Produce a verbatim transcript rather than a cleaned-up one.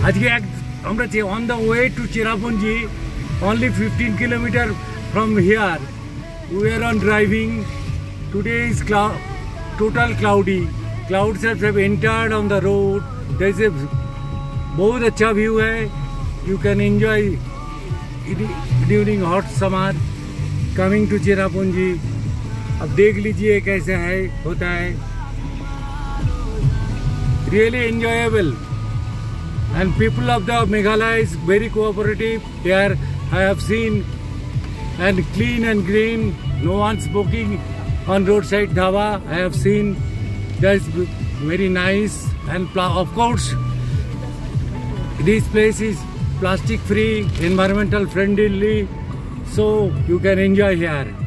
আজকে এক আমরা on the way to Cherrapunji, only fifteen kilometers from here. We are on driving. Today is cloud, total cloudy. Clouds have entered on the road. There is a बहुत अच्छा view है. You can enjoy during hot summer coming to Cherrapunji. अब देख लीजिए कैसे है होता है. Really enjoyable. And people of the Meghalaya is very cooperative. Here I have seen and clean and green. No one smoking on roadside dhaba. I have seen that's very nice. And of course, this place is plastic free, environmental friendly, so you can enjoy here.